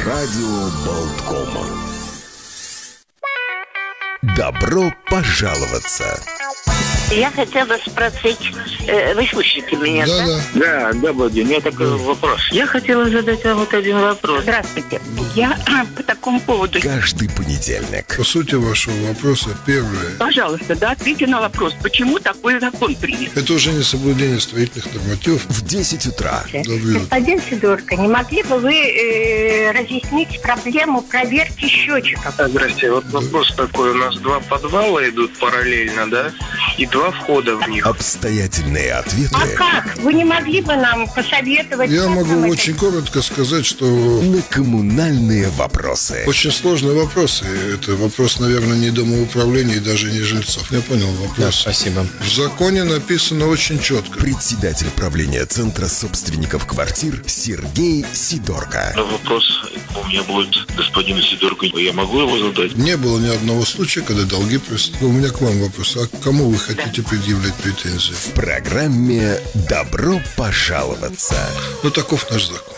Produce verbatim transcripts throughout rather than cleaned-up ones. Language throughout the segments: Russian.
Радио Болткома. Добро пожаловаться. Я хотела спросить, э, вы слышите меня, да? Да, да, да, Владимир, у меня такой да. вопрос. Я хотела задать вам вот один вопрос. Здравствуйте. Я по такому поводу... Каждый понедельник. По сути вашего вопроса, первое. Пожалуйста, да, ответьте на вопрос, почему такой закон принят? Это уже не соблюдение строительных нормативов. В десять утра. Господин Сидорко, не могли бы вы э, разъяснить проблему проверки счетчиков? Здрасте, вот вопрос такой. У нас два подвала идут параллельно, да? И два входа в них. Обстоятельные ответы. А как? Вы не могли бы нам посоветовать? Я могу это... очень коротко сказать, что... На коммунальные вопросы. Очень сложные вопросы. Это вопрос, наверное, не домоуправления и даже не жильцов. Я понял вопрос. Да, спасибо. В законе написано очень четко. Председатель правления Центра собственников квартир Сергей Сидорко. Вопрос у меня будет господину Сидорко. Я могу его задать? Не было ни одного случая, когда долги просто... У меня к вам вопрос. А к кому вы хотите предъявлять претензии? В программе «Добро пожаловаться». Ну, таков наш закон.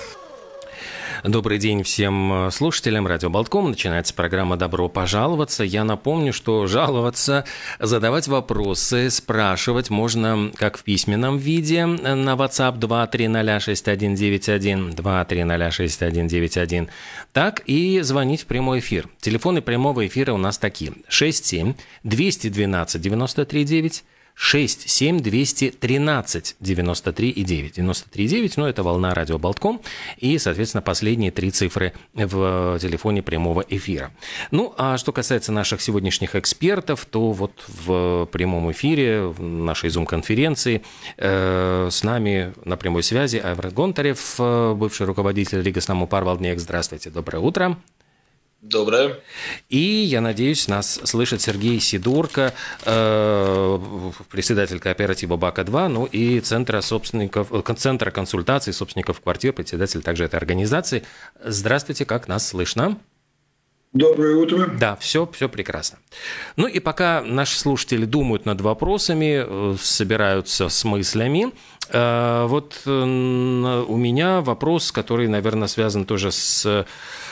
Добрый день всем слушателям Радио Болтком. Начинается программа «Добро пожаловаться». Я напомню, что жаловаться, задавать вопросы, спрашивать можно как в письменном виде на WhatsApp два три ноль шесть один девять один, два три ноль шесть один девять один, так и звонить в прямой эфир. Телефоны прямого эфира у нас такие: шесть семь двести двенадцать девяносто три девять, шесть семь двести тринадцать девяносто три и девять. девяносто три и девять, ну, это волна Радио Болтком, и, соответственно, последние три цифры в телефоне прямого эфира. Ну, а что касается наших сегодняшних экспертов, то вот в прямом эфире, в нашей Zoom-конференции э, с нами на прямой связи Айвар Гонтарев, бывший руководитель Лиги Снамупар Валднек. Здравствуйте, доброе утро. Доброе. И, я надеюсь, нас слышит Сергей Сидорко, э, председатель кооператива БАКа-два, ну и Центра, собственников, Центра консультаций собственников квартир, председатель также этой организации. Здравствуйте, как нас слышно? Доброе утро. Да, все, все прекрасно. Ну и пока наши слушатели думают над вопросами, собираются с мыслями, э, вот э, у меня вопрос, который, наверное, связан тоже с...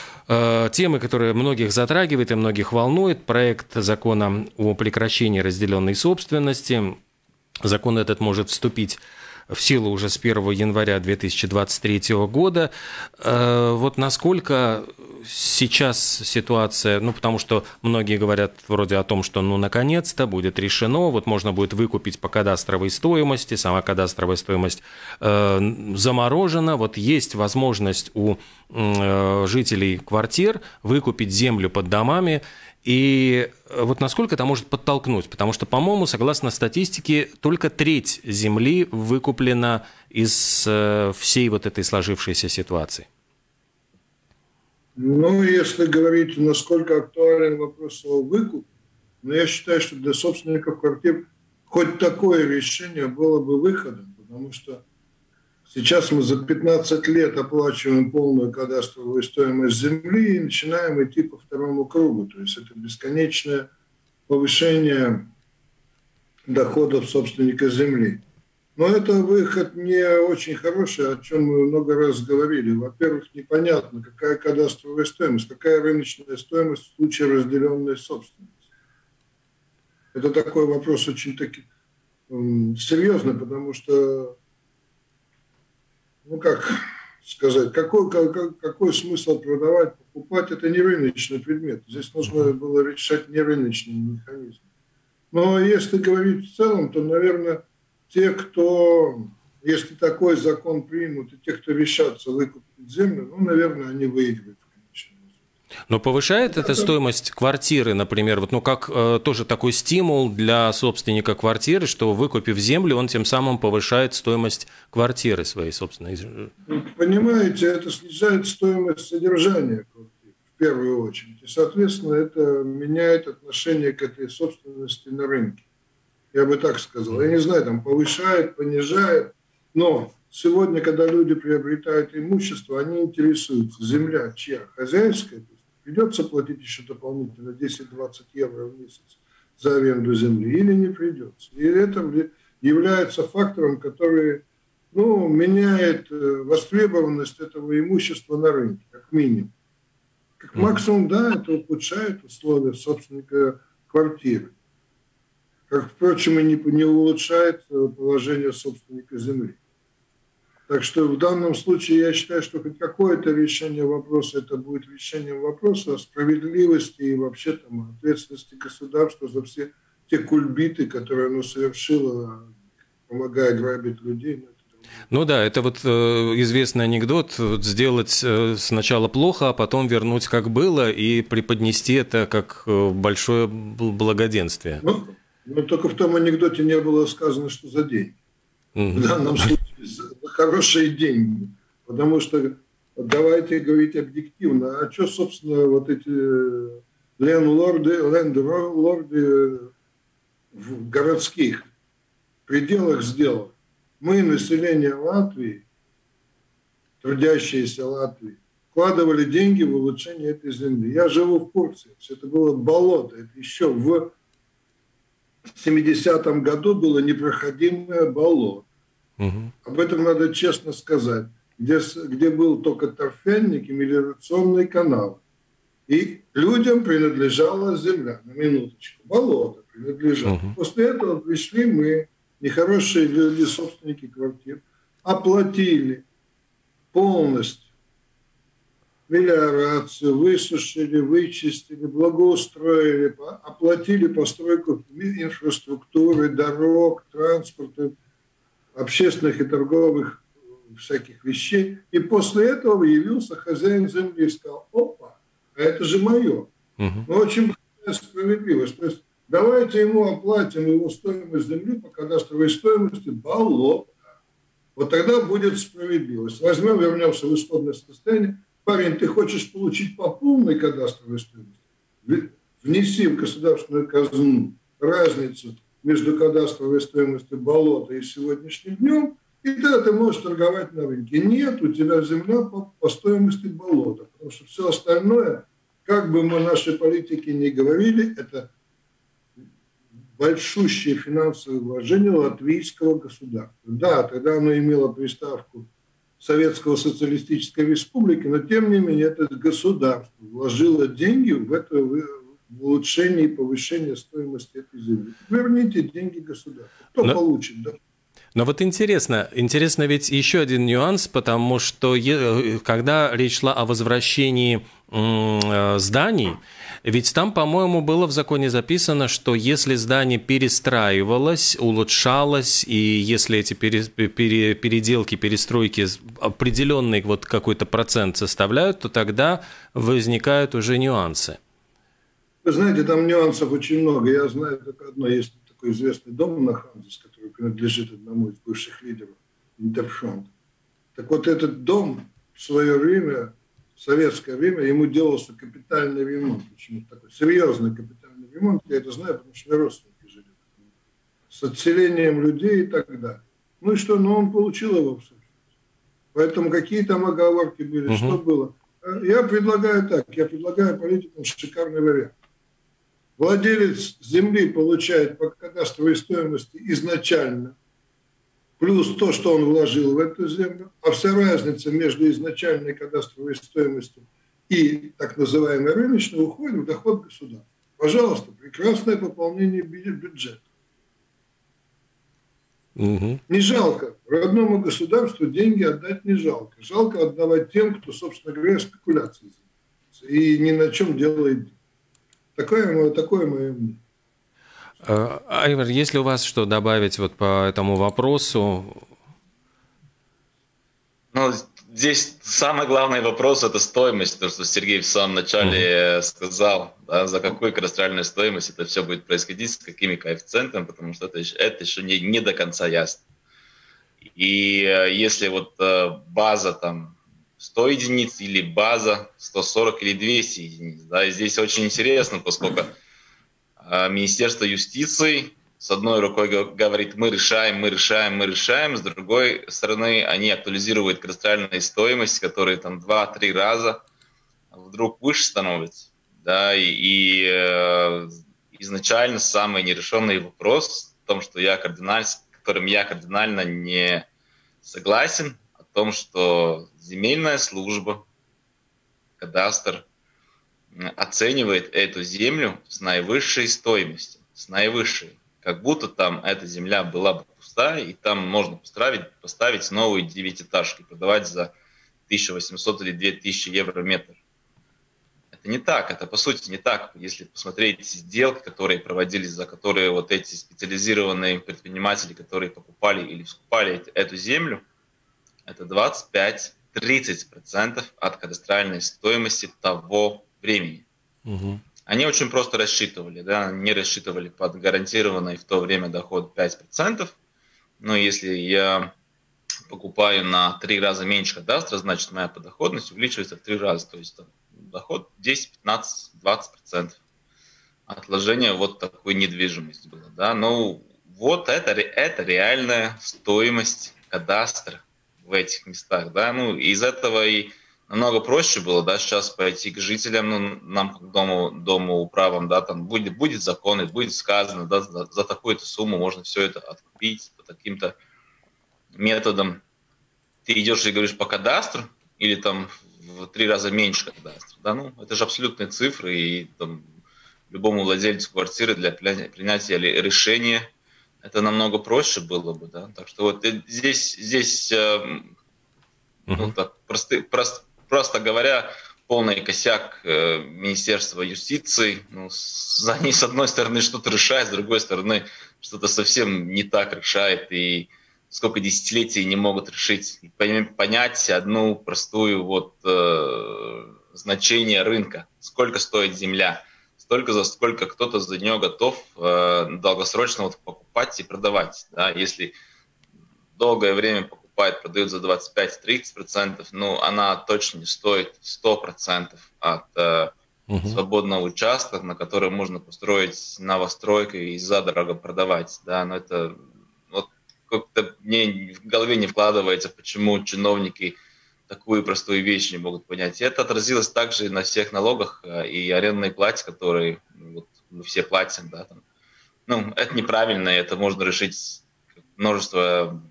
темы, которые многих затрагивает и многих волнует. Проект закона о прекращении разделенной собственности. Закон этот может вступить в силу уже с первого января две тысячи двадцать третьего года. Вот насколько сейчас ситуация, ну, потому что многие говорят вроде о том, что, ну, наконец-то будет решено, вот можно будет выкупить по кадастровой стоимости, сама кадастровая стоимость э, заморожена, вот есть возможность у э, жителей квартир выкупить землю под домами. И вот насколько это может подтолкнуть? Потому что, по-моему, согласно статистике, только треть земли выкуплена из всей вот этой сложившейся ситуации. Ну, если говорить, насколько актуален вопрос о выкупе, но я считаю, что для собственников квартир хоть такое решение было бы выходом, потому что сейчас мы за пятнадцать лет оплачиваем полную кадастровую стоимость земли и начинаем идти по второму кругу. То есть это бесконечное повышение доходов собственника земли. Но это выход не очень хороший, о чем мы много раз говорили. Во-первых, непонятно, какая кадастровая стоимость, какая рыночная стоимость в случае разделенной собственности. Это такой вопрос очень таки, м, серьезный, потому что ну, как сказать, какой, какой, какой смысл продавать, покупать, это не рыночный предмет. Здесь нужно было решать не рыночный механизм. Но если говорить в целом, то, наверное, те, кто, если такой закон примут, и те, кто решатся выкупить землю, ну, наверное, они выиграют. Но повышает это стоимость квартиры, например, вот, ну, как э, тоже такой стимул для собственника квартиры, что, выкупив землю, он тем самым повышает стоимость квартиры своей собственной. Понимаете, это снижает стоимость содержания квартиры в первую очередь. И, соответственно, это меняет отношение к этой собственности на рынке. Я бы так сказал. Я не знаю, там повышает, понижает, но сегодня, когда люди приобретают имущество, они интересуются, земля чья? Хозяйская? Придется платить еще дополнительно десять-двадцать евро в месяц за аренду земли или не придется. И это является фактором, который ну, меняет востребованность этого имущества на рынке, как минимум. Как максимум, да, это ухудшает условия собственника квартиры. Как, впрочем, и не, не улучшает положение собственника земли. Так что в данном случае я считаю, что хоть какое-то решение вопроса, это будет решением вопроса о справедливости и вообще там ответственности государства за все те кульбиты, которые оно совершило, помогая грабить людей. Ну да, это вот э, известный анекдот, вот сделать э, сначала плохо, а потом вернуть как было и преподнести это как э, большое благоденствие. Ну, но только в том анекдоте не было сказано, что за деньги. Mm-hmm. В данном случае за хорошие деньги. Потому что, давайте говорить объективно, а что, собственно, вот эти лендлорды, лендлорды в городских пределах сделали? Мы, население Латвии, трудящиеся Латвии, вкладывали деньги в улучшение этой земли. Я живу в Турции, это было болото, это еще в семидесятом году было непроходимое болото. Угу. Об этом надо честно сказать, где, где был только торфяник и мелиорационный канал. И людям принадлежала земля, на минуточку, болото принадлежало. Угу. После этого пришли мы, нехорошие люди, собственники квартир, оплатили полностью мелиорацию, высушили, вычистили, благоустроили, оплатили постройку инфраструктуры, дорог, транспорта, общественных и торговых всяких вещей. И после этого явился хозяин земли и сказал: опа, а это же мое. Угу. Ну, очень справедливость. То есть давайте ему оплатим его стоимость земли по кадастровой стоимости болота. Вот тогда будет справедливость. Возьмем, вернемся в исходное состояние. Парень, ты хочешь получить по полной кадастровой стоимости? Внеси в государственную казну разницу между кадастровой стоимостью болота и сегодняшним днем, и тогда ты можешь торговать на рынке. Нет, у тебя земля по, по стоимости болота. Потому что все остальное, как бы мы нашей политике ни говорили, это большущее финансовое вложение латвийского государства. Да, тогда оно имело приставку Советского социалистической республики, но тем не менее это государство вложило деньги в это в улучшение и повышение стоимости этой земли. Верните деньги государству. Кто но, получит? Да? Но вот интересно, интересно ведь еще один нюанс, потому что когда речь шла о возвращении зданий, ведь там, по-моему, было в законе записано, что если здание перестраивалось, улучшалось, и если эти пере, пере, переделки, перестройки определенный вот какой-то процент составляют, то тогда возникают уже нюансы. Вы знаете, там нюансов очень много. Я знаю только одно. Есть такой известный дом на Ханзис, который принадлежит одному из бывших лидеров Интерфронта. Так вот, этот дом в свое время, в советское время, ему делался капитальный ремонт. Почему-то такой серьезный капитальный ремонт. Я это знаю, потому что родственники жили. С отселением людей и так далее. Ну и что? Ну, он получил его в собственность. Поэтому какие там оговорки были, угу. Что было? Я предлагаю так. Я предлагаю политикам шикарный вариант. Владелец земли получает по кадастровой стоимости изначально, плюс то, что он вложил в эту землю, а вся разница между изначальной кадастровой стоимостью и так называемой рыночной уходит в доход государства. Пожалуйста, прекрасное пополнение бюджета. Угу. Не жалко. Родному государству деньги отдать не жалко. Жалко отдавать тем, кто, собственно говоря, спекуляцией занимается и ни на чем делает деньги. Такое, такое мое мнение. Айвар, есть ли у вас что добавить вот по этому вопросу? Ну, здесь самый главный вопрос – это стоимость, то, что Сергей в самом начале mm-hmm. сказал, да, за какую кадастральную стоимость это все будет происходить, с какими коэффициентами, потому что это еще, это еще не, не до конца ясно. И если вот база там сто единиц или база сто сорок или двести единиц. Да, и здесь очень интересно, поскольку э, Министерство юстиции с одной рукой говорит, мы решаем, мы решаем, мы решаем, с другой стороны они актуализируют кадастральную стоимость, которая там два-три раза вдруг выше становится. Да, и и э, изначально самый нерешенный вопрос в том, что я кардинально, с которым я кардинально не согласен, о том, что земельная служба, кадастр оценивает эту землю с наивысшей стоимостью, с наивысшей. Как будто там эта земля была бы пустая, и там можно поставить, поставить новые девятиэтажки, продавать за тысячу восемьсот или две тысячи евро в метр. Это не так, это по сути не так. Если посмотреть сделки, которые проводились, за которые вот эти специализированные предприниматели, которые покупали или скупали эту землю, это двадцать пять - тридцать процентов от кадастральной стоимости того времени. Угу. Они очень просто рассчитывали, да, они рассчитывали под гарантированный в то время доход пять процентов. Но если я покупаю на три раза меньше кадастра, значит моя подоходность увеличивается в три раза. То есть там, доход десять, пятнадцать, двадцать процентов. Отложение вот такой недвижимости было. Да? Ну, вот это, это реальная стоимость кадастра в этих местах. Да? Ну, из этого и намного проще было, да, сейчас пойти к жителям, ну, нам, как дому, домоуправам, да, там будет, будет закон, и будет сказано, да, за, за такую-то сумму можно все это откупить по таким-то методам. Ты идешь и говоришь по кадастру, или там в три раза меньше кадастра, да, ну, это же абсолютные цифры, и там любому владельцу квартиры для принятия решения это намного проще было бы, да, так что вот здесь, здесь э, ну, так, просты, прост, Просто говоря, полный косяк э, Министерства юстиции. Ну, с, они, с одной стороны, что-то решают, с другой стороны, что-то совсем не так решает. И сколько десятилетий не могут решить. Понять одну простую вот, э, значение рынка. Сколько стоит земля. Столько, за сколько кто-то за нее готов э, долгосрочно вот, покупать и продавать. Да? Если долгое время покупать, продают за двадцать пять - тридцать процентов, ну, она точно не стоит сто процентов от э, угу. свободного участка, на который можно построить новостройку и задорого продавать. Да, но это вот как-то мне в голове не вкладывается, почему чиновники такую простую вещь не могут понять. И это отразилось также и на всех налогах и арендной плате, которые вот, мы все платим. Да, там. Ну, это неправильно, это можно решить множество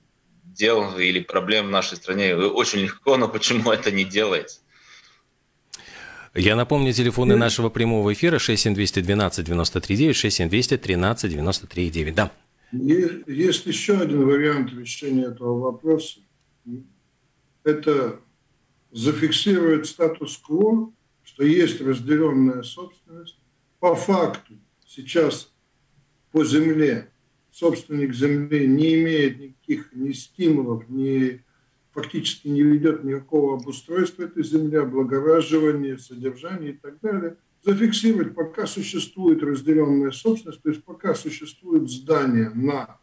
дел или проблем в нашей стране очень легко, но почему это не делается? Я напомню, телефоны нашего прямого эфира шесть семь два один два девять три девять, шесть семь два один три девять три девять. Да. Есть еще один вариант решения этого вопроса. Это зафиксировать статус-кво, что есть разделенная собственность. По факту сейчас по земле собственник земли не имеет никаких ни стимулов, ни, фактически не ведет никакого обустройства этой земли, облагораживания, содержания и так далее. Зафиксировать, пока существует разделенная собственность, то есть пока существует здание на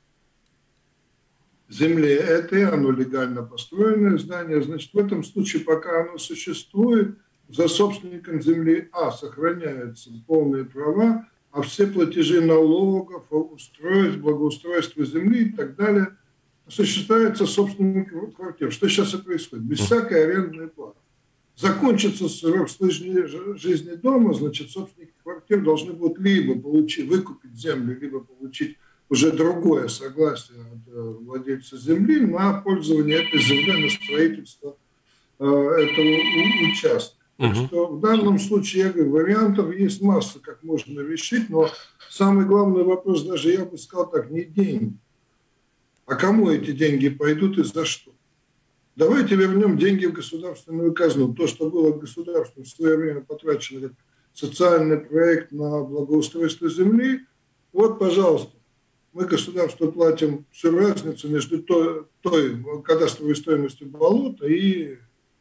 земле этой, оно легально построенное здание, значит, в этом случае, пока оно существует, за собственником земли, а, сохраняются полные права, а все платежи налогов, устройств, благоустройства земли и так далее осуществляются собственником квартир. Что сейчас и происходит? Без всякой арендной платы. Закончится срок жизни дома, значит, собственники квартир должны будут либо получить, выкупить землю, либо получить уже другое согласие от владельца земли на пользование этой земли, на строительство э, этого участка. Так что в данном случае, я говорю, вариантов есть масса, как можно решить, но самый главный вопрос, даже я бы сказал так, не деньги, а кому эти деньги пойдут и за что. Давайте вернем деньги в государственную казну. То, что было государством в свое время потрачено как социальный проект на благоустройство земли, вот, пожалуйста, мы государству платим всю разницу между той, той кадастровой стоимостью болота и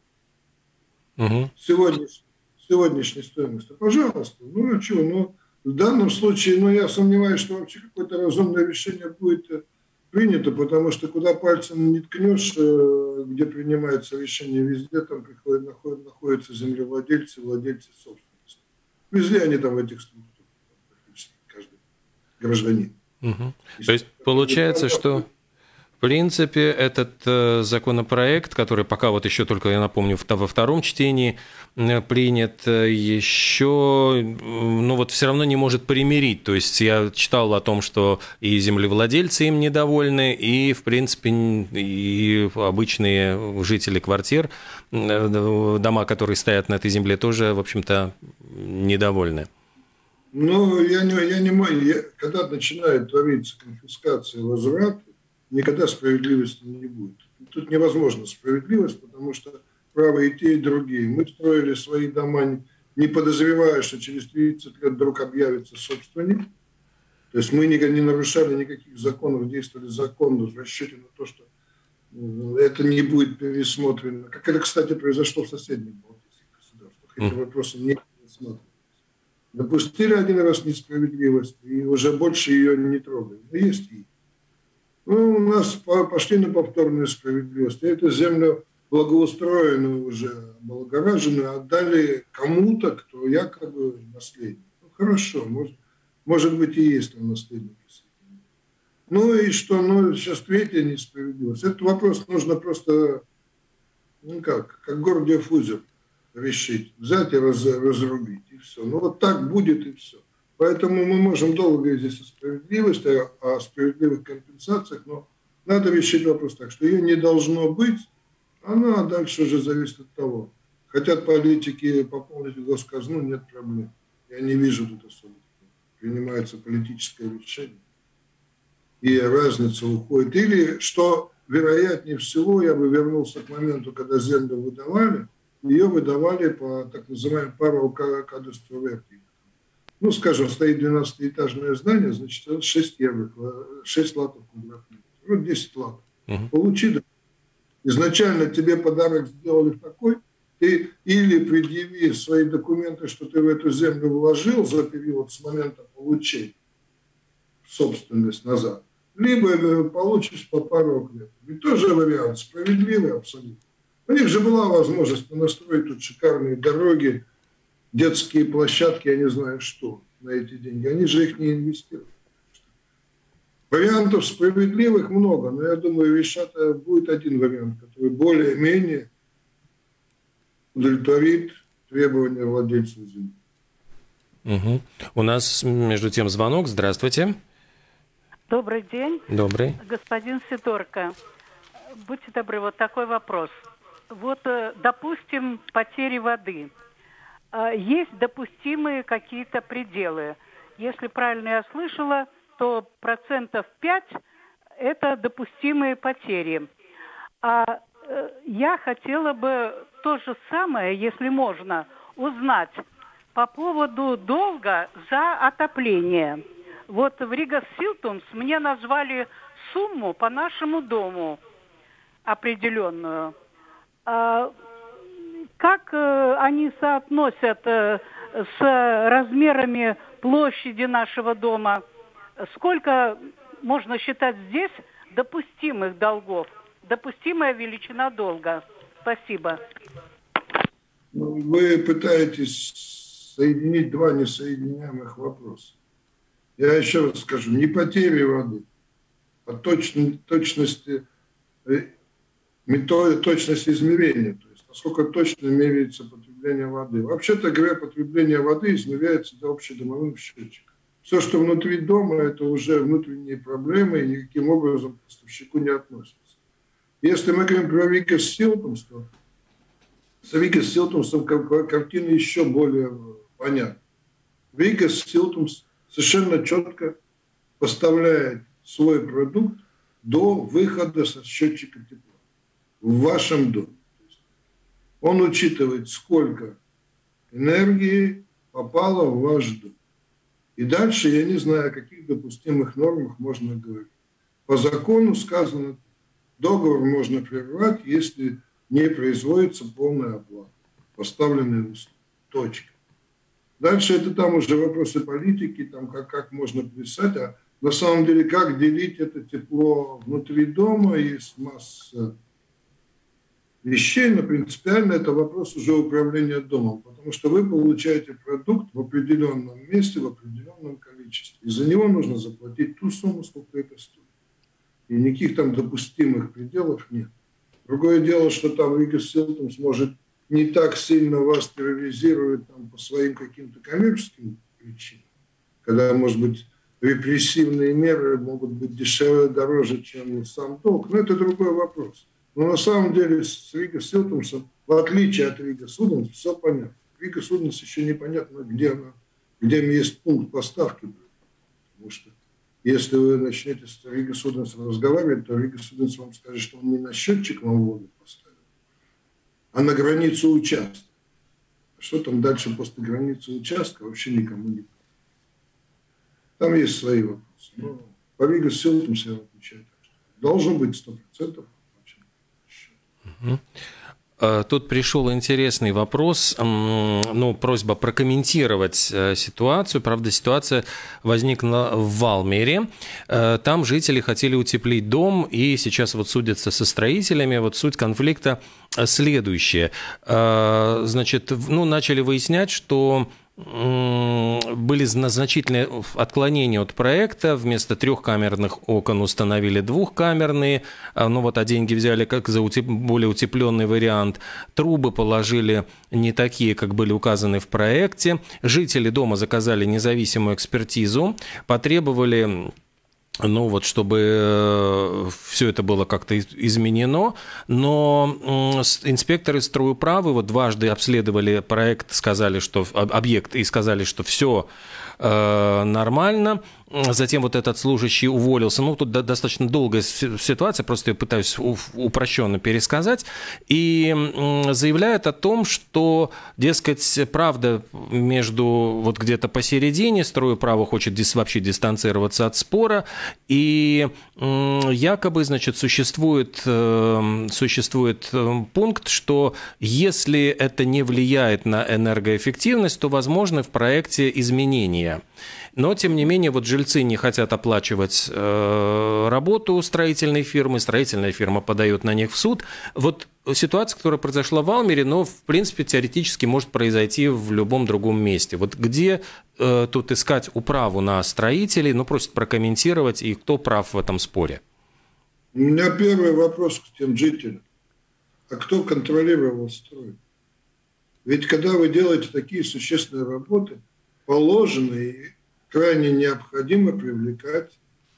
Угу. Сегодняшней, сегодняшней стоимости. Пожалуйста. Ну, а чего? Ну, в данном случае, ну, я сомневаюсь, что вообще какое-то разумное решение будет принято, потому что куда пальцем не ткнешь, где принимается решение, везде там приходят, находят, находятся землевладельцы, владельцы собственности. Везде они там в этих структурах, практически каждый гражданин. Угу. То есть получается, что... принципе, этот законопроект, который пока вот еще только, я напомню, во втором чтении принят, еще, ну вот все равно не может примирить. То есть я читал о том, что и землевладельцы им недовольны, и, в принципе, и обычные жители квартир, дома, которые стоят на этой земле, тоже, в общем-то, недовольны. Ну, я не, я не могу, я, когда начинает твориться конфискация, возврат, никогда справедливости не будет. Тут невозможно справедливость, потому что правы и те, и другие. Мы строили свои дома, не подозревая, что через тридцать лет вдруг объявится собственник. То есть мы не, не нарушали никаких законов, действовали законно в расчете на то, что это не будет пересмотрено. Как это, кстати, произошло в соседних балтийских государствах. Эти вопросы не пересмотрены. Допустили один раз несправедливость, и уже больше ее не трогали. Но есть и. Ну, у нас пошли на повторную справедливость. Эту землю благоустроенную, уже облагораженную, отдали кому-то, кто якобы наследник. Ну, хорошо, может, может быть и есть там наследники. Ну и что, ну сейчас третья несправедливость. Этот вопрос нужно просто, ну как, как Гордиев узел решить, взять и раз, разрубить, и все. Ну вот так будет, и все. Поэтому мы можем долго говорить здесь о справедливости, о, о справедливых компенсациях, но надо решить вопрос так, что ее не должно быть, она дальше уже зависит от того. Хотят политики пополнить госказну, нет проблем. Я не вижу тут особо. Принимается политическое решение, и разница уходит. Или, что вероятнее всего, я бы вернулся к моменту, когда землю выдавали, ее выдавали по так называемому пару кадастру верти. Ну, скажем, стоит двенадцатиэтажное здание, значит, шесть евро, шесть латов квадратных. Ну, десять латов. Uh-huh. Получи. Изначально тебе подарок сделали такой, ты или предъяви свои документы, что ты в эту землю вложил за период с момента получения собственность назад, либо получишь по пару лет. Ведь тоже вариант справедливый абсолютно. У них же была возможность настроить тут шикарные дороги, детские площадки, я не знаю что, на эти деньги. Они же их не инвестируют. Вариантов справедливых много, но я думаю, решать будет один вариант, который более-менее удовлетворит требования владельцев земли. Угу. У нас, между тем, звонок. Здравствуйте. Добрый день. Добрый. Господин Сидорко, будьте добры, вот такой вопрос. Вот, допустим, потери воды. Есть допустимые какие-то пределы. Если правильно я слышала, то процентов пять – это допустимые потери. А я хотела бы то же самое, если можно, узнать по поводу долга за отопление. Вот в Ригас Силтумс мне назвали сумму по нашему дому определенную. А как они соотносят с размерами площади нашего дома? Сколько можно считать здесь допустимых долгов? Допустимая величина долга. Спасибо. Вы пытаетесь соединить два несоединяемых вопроса. Я еще раз скажу, не потери воды, а точно, точности, методы, точность измерения. То есть, насколько точно меряется потребление воды. Вообще-то говоря, потребление воды измеряется до общедомовым счетчиком. Все, что внутри дома, это уже внутренние проблемы и никаким образом к поставщику не относятся. Если мы говорим про Ригас Силтумс, то с Ригас Силтумсом картина еще более понятна. Ригас Силтумс совершенно четко поставляет свой продукт до выхода со счетчика тепла в вашем доме. Он учитывает, сколько энергии попало в ваш дом. И дальше я не знаю, о каких допустимых нормах можно говорить. По закону сказано, договор можно прервать, если не производится полная оплата, поставленные условия. Точка. Дальше это там уже вопросы политики, там как, как можно писать, а на самом деле как делить это тепло внутри дома, есть масса вещей, но принципиально это вопрос уже управления домом, потому что вы получаете продукт в определенном месте, в определенном количестве. И за него нужно заплатить ту сумму, сколько это стоит. и никаких там допустимых пределов нет. Другое дело, что там Рига Силтумс может не так сильно вас терроризировать там, по своим каким-то коммерческим причинам, когда, может быть, репрессивные меры могут быть дешевле, дороже, чем сам долг. Но это другой вопрос. Но на самом деле с Рига Силтумсом, в отличие от Рига Суденс, все понятно. Рига Суденс еще непонятно, где она, где есть пункт поставки. Потому что если вы начнете с Рига Суденс разговаривать, то Рига Суденс вам скажет, что он не на счетчик вам воду поставил, а на границу участка. А что там дальше после границы участка, вообще никому не понятно. Там есть свои вопросы. Но по Рига Силтумс я отвечаю так, что должен быть сто процентов. Тут пришел интересный вопрос, ну, просьба прокомментировать ситуацию. Правда, ситуация возникла в Валмере. Там жители хотели утеплить дом, и сейчас вот судятся со строителями. Вот суть конфликта следующая. Значит, ну, начали выяснять, что были значительные отклонения от проекта. Вместо трехкамерных окон установили двухкамерные. Ну вот, а деньги взяли как за утеп... более утепленный вариант. Трубы положили не такие, как были указаны в проекте. Жители дома заказали независимую экспертизу, потребовали... Ну вот, чтобы все это было как-то изменено, но инспекторы стройуправы вот дважды обследовали проект, сказали, что объект, и сказали, что все нормально. Затем вот этот служащий уволился. Ну, тут достаточно долгая ситуация, просто я пытаюсь упрощенно пересказать. И заявляют о том, что, дескать, правда между вот где-то посередине, стройуправа хочет вообще дистанцироваться от спора, и якобы, значит, существует, существует пункт, что если это не влияет на энергоэффективность, то возможны в проекте изменения. Но, тем не менее, вот жильцы не хотят оплачивать э, работу строительной фирмы, строительная фирма подает на них в суд. Вот ситуация, которая произошла в Валмере, но, в принципе, теоретически может произойти в любом другом месте. Вот где э, тут искать управу на строителей, ну, просят прокомментировать, и кто прав в этом споре? У меня первый вопрос к тем жителям. А кто контролировал строй? Ведь когда вы делаете такие существенные работы, положено и крайне необходимо привлекать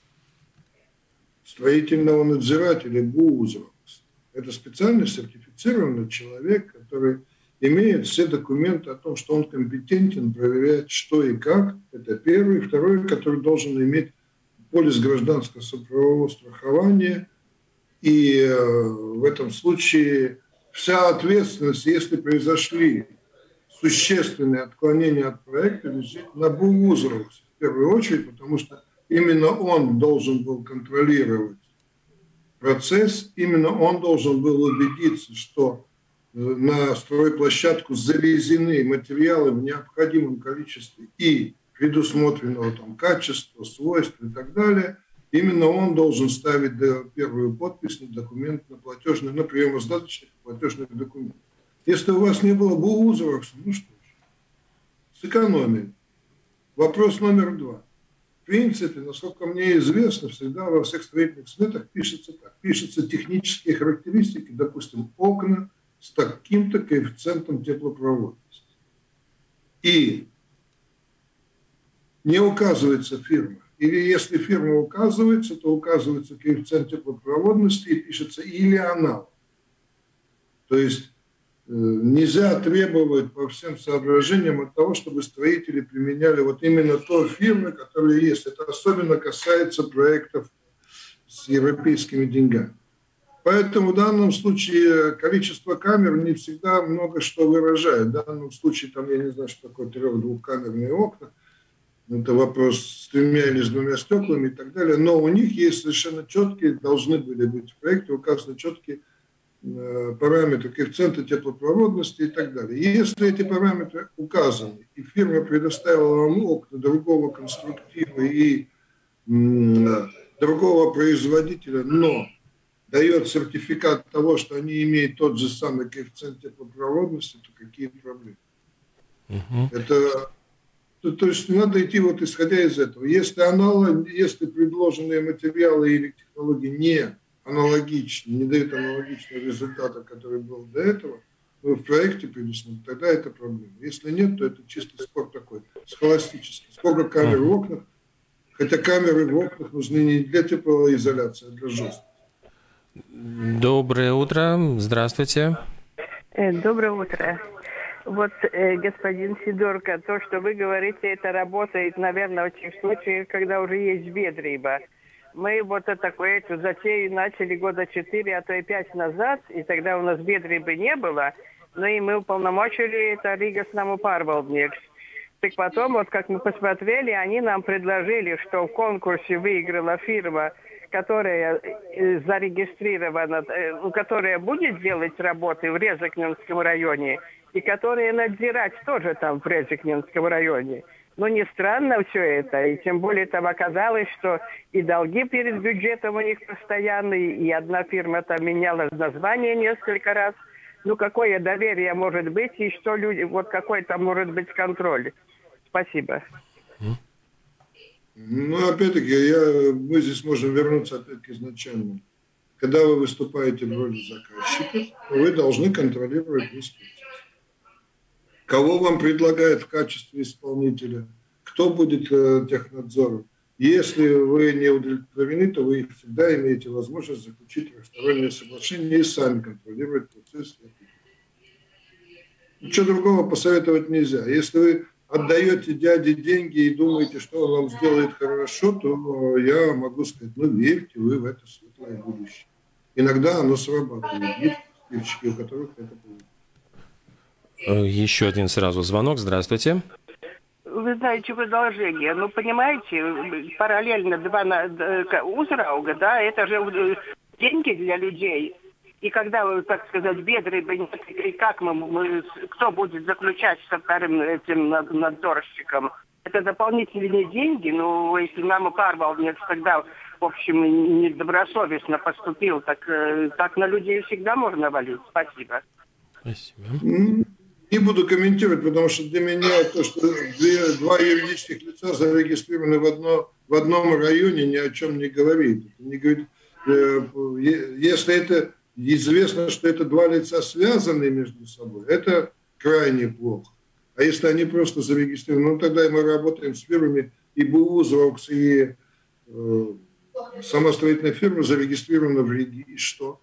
строительного надзирателя БУЗов. Это специально сертифицированный человек, который имеет все документы о том, что он компетентен проверять, что и как. Это первый. Второй, который должен иметь полис гражданского правового страхования. И в этом случае вся ответственность, если произошли существенные отклонения от проекта, лежит на БУЗов в первую очередь, потому что именно он должен был контролировать процесс, именно он должен был убедиться, что на стройплощадку завезены материалы в необходимом количестве и предусмотренного там качества, свойств и так далее. Именно он должен ставить первую подпись на документ, на платежный, на приемоздаточных платежных документов. Если у вас не было БУЗов, ну что ж, сэкономили. Вопрос номер два. В принципе, насколько мне известно, всегда во всех строительных сметах пишется так. Пишутся технические характеристики, допустим, окна с таким-то коэффициентом теплопроводности. И не указывается фирма. Или если фирма указывается, то указывается коэффициент теплопроводности и пишется или аналог. То есть нельзя требовать по всем соображениям от того, чтобы строители применяли вот именно той фирмы, которая есть. Это особенно касается проектов с европейскими деньгами. Поэтому в данном случае количество камер не всегда много что выражает. В данном случае, там, я не знаю, что такое трех-двухкамерные окна. Это вопрос с тремя или с двумя стеклами и так далее. Но у них есть совершенно четкие, должны были быть в проекте указаны четкие параметры коэффициента теплопроводности и так далее. И если эти параметры указаны, и фирма предоставила вам окна другого конструктива и м, другого производителя, но дает сертификат того, что они имеют тот же самый коэффициент теплопроводности, то какие проблемы? Угу. Это то, то есть надо идти вот исходя из этого. Если, аналог, если предложенные материалы или технологии не аналогичны, не дают аналогичного результата, который был до этого, в проекте предусмотрено, тогда это проблема. Если нет, то это чисто спор такой, схоластический. Сколько камер в окнах, хотя камеры в окнах нужны не для теплоизоляции, а для жесткости. Доброе утро, здравствуйте. Доброе утро. Вот, э, господин Сидорко, то, что вы говорите, это работает, наверное, в тех случаях, когда уже есть бедрыба. Мы вот такую эту затею начали года четыре, а то и пять назад, и тогда у нас бедрыбы не было, но и мы уполномочили это Рига с нами Парвалдникс. Так потом, вот как мы посмотрели, они нам предложили, что в конкурсе выиграла фирма, которая зарегистрирована, которая будет делать работы в Резекненском районе, и которая надзирать тоже там в Резекненском районе. Но не странно все это, и тем более там оказалось, что и долги перед бюджетом у них постоянные, и одна фирма там меняла название несколько раз. Ну, какое доверие может быть, и что люди, вот какой там может быть контроль? Спасибо. Ну, опять-таки, я, мы здесь можем вернуться опять к изначальному. Когда вы выступаете в роли заказчика, вы должны контролировать весь процесс. Кого вам предлагают в качестве исполнителя, кто будет э, технадзором. Если вы не удовлетворены, то вы всегда имеете возможность заключить двустороннее соглашение и сами контролировать процесс. Ничего другого посоветовать нельзя. Если вы отдаете дяде деньги и думаете, что он вам сделает хорошо, то я могу сказать, ну верьте вы в это светлое будущее. Иногда оно срабатывает. Есть поставщики, у которых это будет. Еще один сразу звонок. Здравствуйте. Вы знаете, продолжение. Ну, понимаете, параллельно два Узрауга, да, это же деньги для людей. И когда, так сказать, бедры, и как мы, мы, кто будет заключать со вторым этим надзорщиком? Это дополнительные деньги. Ну, если нам и Парвалдникс тогда, в общем, недобросовестно поступил, так, так на людей всегда можно валить. Спасибо. Спасибо. Не буду комментировать, потому что для меня то, что две, два юридических лица зарегистрированы в, одно, в одном районе, ни о чем не говорит. Не говорит э, если это известно, что это два лица связаны между собой, это крайне плохо. А если они просто зарегистрированы, ну тогда мы работаем с фирмами, и БУ, ЗРОКС, и э, сама строительная фирма зарегистрирована в Риге. И что?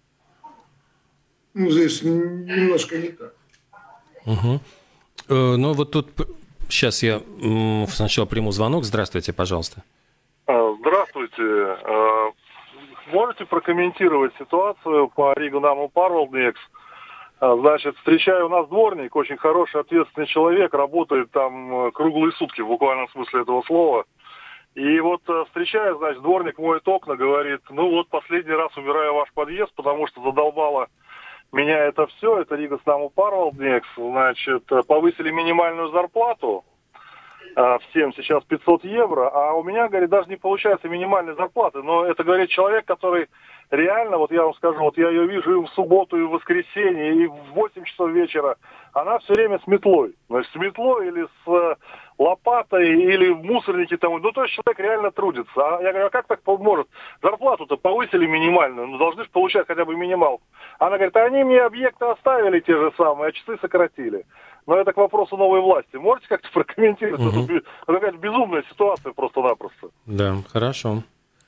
Ну, здесь немножко не так. Угу. Э, ну, вот тут сейчас я м, сначала приму звонок. Здравствуйте, пожалуйста. Здравствуйте. Можете прокомментировать ситуацию по Ригунаму Парвалдникс? Значит, встречаю у нас дворник, очень хороший, ответственный человек, работает там круглые сутки, в буквальном смысле этого слова. И вот встречаю, значит, дворник моет окна, говорит, ну вот последний раз убираю ваш подъезд, потому что задолбало меня это все, это Рига с нами Парвалдникс, значит, повысили минимальную зарплату, всем сейчас пятьсот евро, а у меня, говорит, даже не получается минимальной зарплаты, но это, говорит, человек, который реально, вот я вам скажу, вот я ее вижу и в субботу, и в воскресенье, и в восемь часов вечера, она все время с метлой, значит, с метлой или с лопатой, или в мусорнике там, ну, то есть человек реально трудится. А я говорю, а как так может? Зарплату-то повысили минимальную, ну, должны же получать хотя бы минималку. Она говорит, а они мне объекты оставили те же самые, а часы сократили. Но это к вопросу новой власти. Можете как-то прокомментировать? Угу. Это какая-то безумная ситуация просто-напросто. Да, хорошо.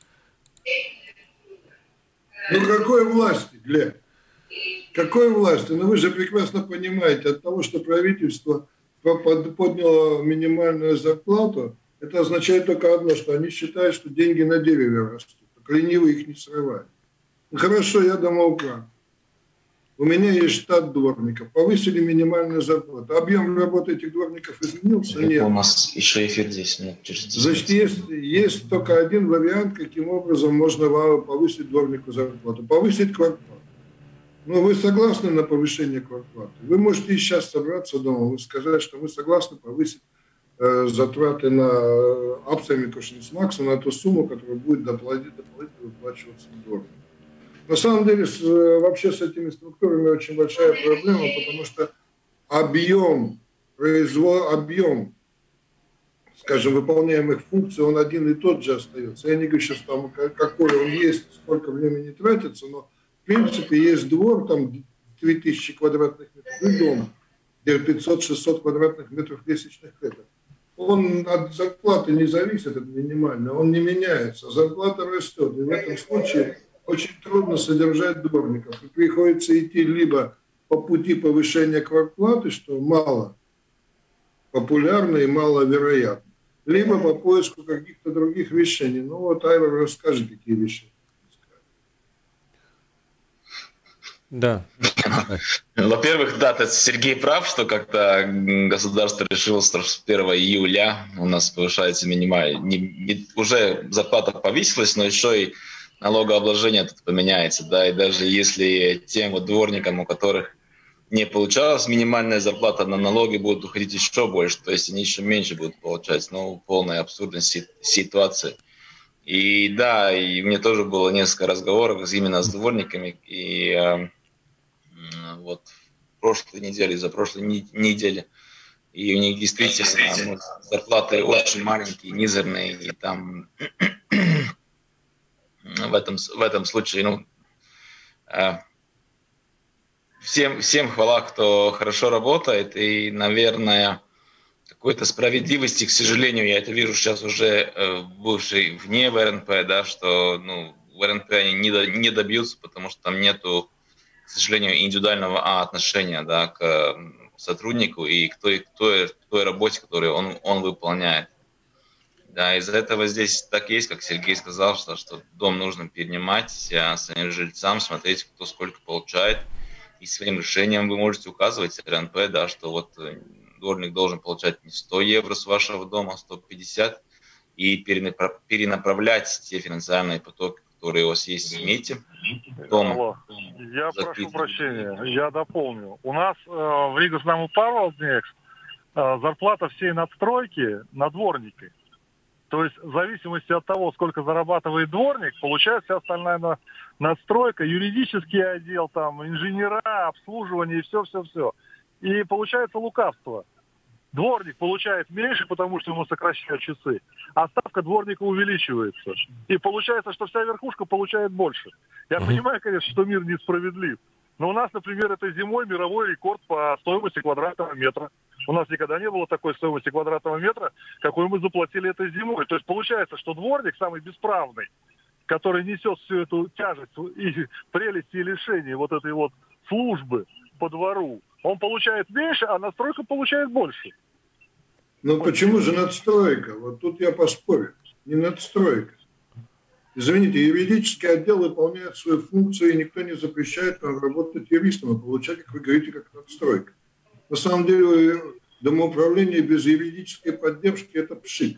Ну, какой власти, Глеб? Какой власти? Ну, вы же прекрасно понимаете, от того, что правительство подняло минимальную зарплату, это означает только одно, что они считают, что деньги на дереве растут. Так ленивые их не срывают. Ну, хорошо, я домоуправ. У меня есть штат дворников. Повысили минимальную зарплату. Объем работы этих дворников изменился? Нет. У нас еще эфир здесь. Нет, через Значит, есть, есть только один вариант, каким образом можно повысить дворнику зарплату. Повысить квартплату. Ну, вы согласны на повышение квартплаты? Вы можете и сейчас собраться дома и сказать, что вы согласны повысить э, затраты на э, акциями Кошельцмакса на ту сумму, которая будет доплатить, дополнительно выплачиваться дворнику. На самом деле, с, вообще с этими структурами очень большая проблема, потому что объем, производ, объем скажем, выполняемых функций, он один и тот же остается. Я не говорю сейчас, там, какой он есть, сколько времени тратится, но в принципе есть двор, там три тысячи квадратных метров, и дом, где пятьсот-шестьсот квадратных метров лестничных клеток. Он от зарплаты не зависит, это минимально, он не меняется, зарплата растет. И в этом случае очень трудно содержать дворников. И приходится идти либо по пути повышения квартплаты, что мало популярно и маловероятно, либо по поиску каких-то других решений. Ну вот Айвар расскажет, какие решения. Да. Во-первых, да, Сергей прав, что как-то государство решило, что с первого июля у нас повышается минимальная. Не, не, уже зарплата повысилась, но еще и налогообложение тут поменяется. Да, и даже если тем вот дворникам, у которых не получалась минимальная зарплата, на налоги будут уходить еще больше, то есть они еще меньше будут получать. Ну, полная абсурдность ситуации. И да, и мне тоже было несколько разговоров именно с дворниками, и э, вот в прошлой неделе, за прошлой не, неделе, и у них действительно ну, зарплаты очень маленькие, мизерные, и там в этом, в этом случае, ну, э, всем, всем хвала, кто хорошо работает, и, наверное, какой-то справедливости, к сожалению, я это вижу сейчас уже э, бывший вне ВРНП, да, что ну, в РНП они не, до, не добьются, потому что там нету, к сожалению, индивидуального а, отношения, да, к э, сотруднику и к той, к той, к той работе, которую он, он выполняет. Да, из-за этого здесь так есть, как Сергей сказал, что, что дом нужно перенимать а, своим жильцам, смотреть, кто сколько получает, и своим решением вы можете указывать РНП, да, что вот дворник должен получать не сто евро с вашего дома, а сто пятьдесят, и перенаправлять те финансовые потоки, которые у вас есть в МЕТе. Дом. Я прошу прощения, я дополню. У нас э, в Ригас Наму Парвалднекс э, зарплата всей надстройки на дворнике. То есть в зависимости от того, сколько зарабатывает дворник, получает вся остальная на, надстройка, юридический отдел, там, инженера, обслуживание и все-все-все. И получается лукавство. Дворник получает меньше, потому что ему сокращают часы, а ставка дворника увеличивается. И получается, что вся верхушка получает больше. Я mm-hmm. понимаю, конечно, что мир несправедлив. Но у нас, например, этой зимой мировой рекорд по стоимости квадратного метра. У нас никогда не было такой стоимости квадратного метра, какой мы заплатили этой зимой. То есть получается, что дворник самый бесправный, который несет всю эту тяжесть и прелести и лишения вот этой вот службы по двору, он получает меньше, а надстройка получает больше. Но почему же надстройка? Вот тут я поспорю. Не надстройка. Извините, юридический отдел выполняет свою функцию, и никто не запрещает нам работать юристом и получать, как вы говорите, как надстройка. На самом деле, домоуправление без юридической поддержки – это пшик.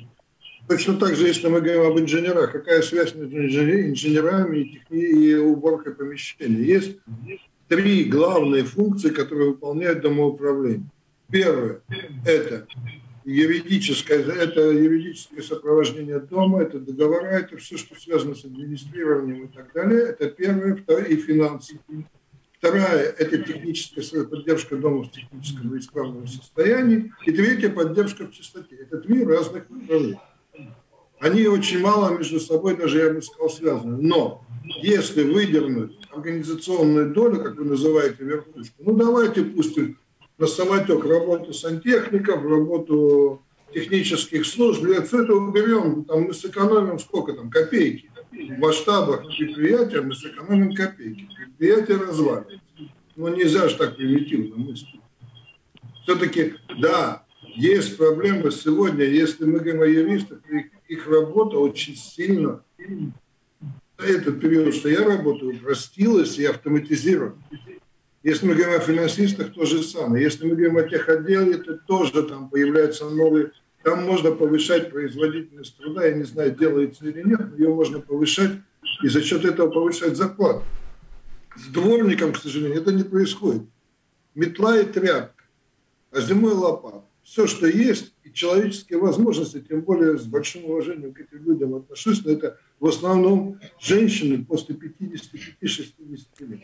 Точно так же, если мы говорим об инженерах, какая связь между инженерами и, техни... и уборкой помещений? Есть три главные функции, которые выполняет домоуправление. Первое – это юридическое, это юридическое сопровождение дома, это договора, это все, что связано с администрированием и так далее. Это первое. Второе – и финансы. Вторая – это техническая поддержка дома в техническом и исправном состоянии. И третья – поддержка в чистоте. Это три разных направления. Они очень мало между собой, даже я бы сказал, связаны. Но если выдернуть организационную долю, как вы называете верхушку, ну давайте пустим на самотек работу сантехников, работу технических служб, для все это уберем, там мы сэкономим сколько там, копейки. В масштабах предприятия мы сэкономим копейки. Предприятие развалится. Но нельзя же так примитивно мыслить. Все-таки, да, есть проблемы сегодня, если мы говорим о юристах, их, их работа очень сильно за этот период, что я работаю, упростилась и автоматизирована. Если мы говорим о финансистах, то же самое. Если мы говорим о техотделе, то тоже там появляются новые... Там можно повышать производительность труда. Я не знаю, делается или нет, но ее можно повышать и за счет этого повышать зарплату. С дворником, к сожалению, это не происходит. Метла и тряпка, а зимой лопата. Все, что есть, и человеческие возможности, тем более с большим уважением к этим людям отношусь, но это в основном женщины после пятидесяти пяти — шестидесяти лет.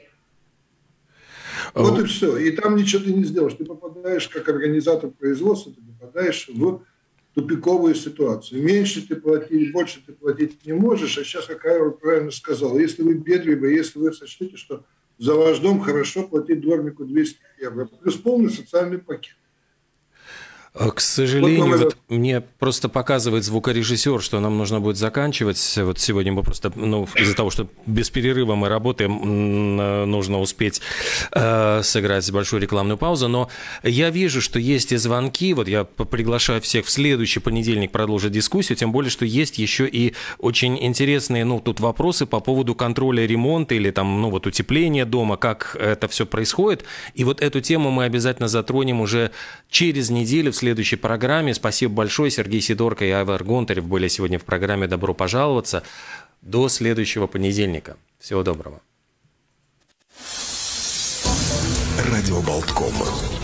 Вот и все. И там ничего ты не сделаешь. Ты попадаешь как организатор производства, ты попадаешь в тупиковую ситуацию. Меньше ты платить, больше ты платить не можешь, а сейчас, как Айва правильно сказала, если вы бедливы, если вы сочтете, что за ваш дом хорошо платить дворнику двести евро, плюс полный социальный пакет. К сожалению, вот мне просто показывает звукорежиссер, что нам нужно будет заканчивать. Вот сегодня мы просто, ну, из-за того, что без перерыва мы работаем, нужно успеть э, сыграть большую рекламную паузу. Но я вижу, что есть и звонки. Вот я приглашаю всех в следующий понедельник продолжить дискуссию, тем более, что есть еще и очень интересные, ну, тут вопросы по поводу контроля ремонта или там, ну, вот утепления дома, как это все происходит. И вот эту тему мы обязательно затронем уже через неделю в следующей программе. Спасибо большое. Сергей Сидорко и Айвар Гонтарев были сегодня в программе «Добро пожаловаться». До следующего понедельника. Всего доброго. Радио Болтком.